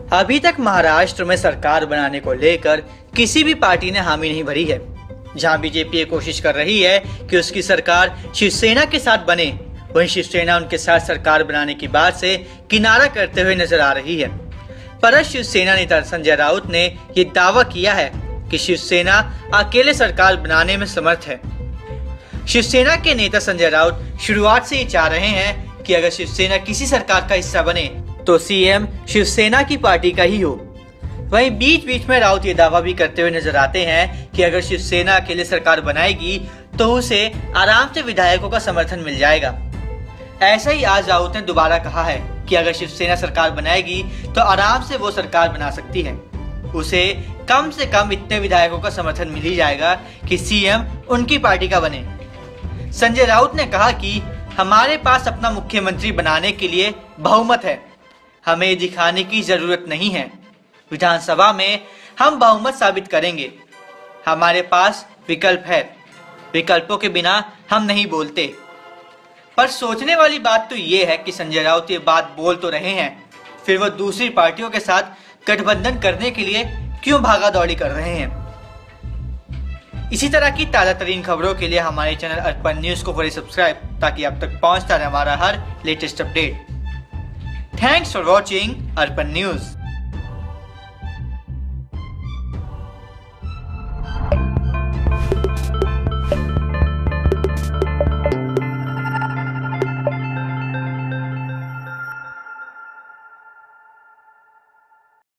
अभी तक महाराष्ट्र में सरकार बनाने को लेकर किसी भी पार्टी ने हामी नहीं भरी है। जहां बीजेपी ये कोशिश कर रही है कि उसकी सरकार शिवसेना के साथ बने, वहीं शिवसेना उनके साथ सरकार बनाने की बात से किनारा करते हुए नजर आ रही है। पर शिवसेना नेता संजय राउत ने ये दावा किया है कि शिवसेना अकेले सरकार बनाने में समर्थ है। शिवसेना के नेता संजय राउत शुरुआत से ये चाह रहे हैं कि अगर शिवसेना किसी सरकार का हिस्सा बने तो सीएम शिवसेना की पार्टी का ही हो। वहीं बीच बीच में राउत ये दावा भी करते हुए नजर आते हैं कि अगर शिवसेना अकेले सरकार बनाएगी तो उसे आराम से विधायकों का समर्थन मिल जाएगा। ऐसा ही आज राउत ने दोबारा कहा है कि अगर शिवसेना सरकार बनाएगी तो आराम से वो सरकार बना सकती है। उसे कम से कम इतने विधायकों का समर्थन मिल ही जाएगा कि सीएम उनकी पार्टी का बने। संजय राउत ने कहा कि हमारे पास अपना मुख्यमंत्री बनाने के लिए बहुमत है, हमें दिखाने की जरूरत नहीं है। विधानसभा में हम बहुमत साबित करेंगे। हमारे पास विकल्प है, विकल्पों के बिना हम नहीं बोलते। पर सोचने वाली बात तो ये है कि संजय राउत ये बात बोल तो रहे हैं, फिर वो दूसरी पार्टियों के साथ गठबंधन करने के लिए क्यों भागा दौड़ी कर रहे हैं। इसी तरह की ताजा तरीन खबरों के लिए हमारे चैनल अर्पण न्यूज को करें सब्सक्राइब, ताकि आप तक पहुंचता रहे हमारा हर latest update. Thanks for watching Arpan news.